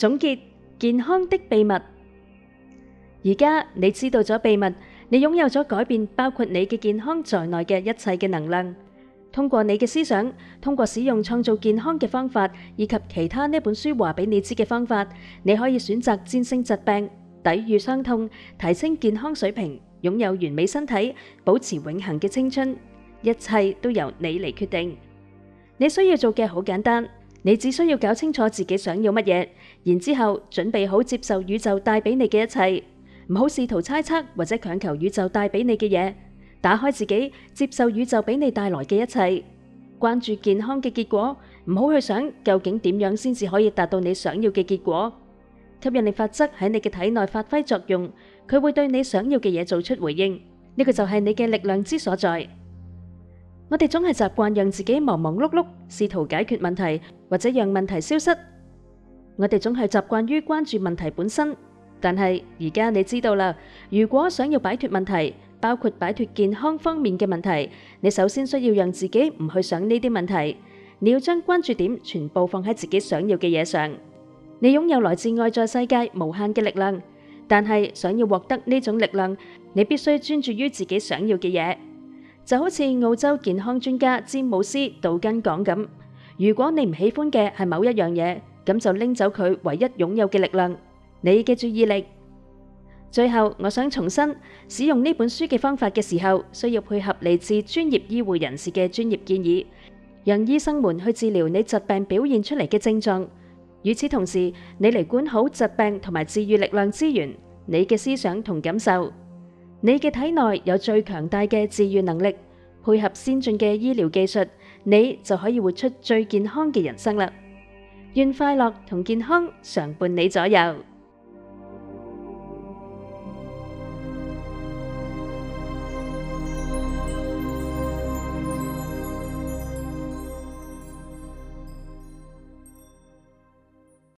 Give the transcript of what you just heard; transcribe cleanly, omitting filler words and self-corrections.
總結健康的秘密。而家你知道咗秘密，你擁有咗改變包括你嘅健康在內嘅一切嘅能量。通過你嘅思想，通過使用創造健康嘅方法，以及其他呢本書話俾你知嘅方法，你可以選擇戰勝疾病、抵禦傷痛、提升健康水平、擁有完美身體、保持永恆嘅青春。一切都由你嚟決定。你需要做嘅好簡單，你只需要搞清楚自己想要乜嘢，然之後準備好接受宇宙帶俾你嘅一切。唔好試圖猜測或者強求宇宙帶俾你嘅嘢，打開自己，接受宇宙俾你帶來嘅一切。關注健康嘅結果，唔好去想究竟點樣先至可以達到你想要嘅結果。吸引力法則喺你嘅體內發揮作用，佢會對你想要嘅嘢做出回應。呢個就係你嘅力量之所在。我哋總係習慣讓自己忙忙碌碌，試圖解決問題或者讓問題消失。我哋總係習慣於關注問題本身。但係而家你知道啦，如果想要擺脫問題，包括擺脫健康方面嘅問題，你首先需要讓自己唔去想呢啲問題。你要將關注點全部放喺自己想要嘅嘢上。你擁有來自外在世界無限嘅力量，但係想要獲得呢種力量，你必須專注於自己想要嘅嘢。就好似澳洲健康專家詹姆斯杜根講咁，如果你唔喜歡嘅係某一樣嘢，咁就拎走佢唯一擁有嘅力量。你嘅注意力。最後，我想重申，使用呢本書嘅方法嘅時候，需要配合嚟自專業醫護人士嘅專業建議，讓醫生們去治療你疾病表現出嚟嘅症狀。與此同時，你嚟管好疾病同埋治癒力量資源，你嘅思想同感受。你嘅體內有最強大嘅治癒能力，配合先進嘅醫療技術，你就可以活出最健康嘅人生啦。願快樂同健康常伴你左右。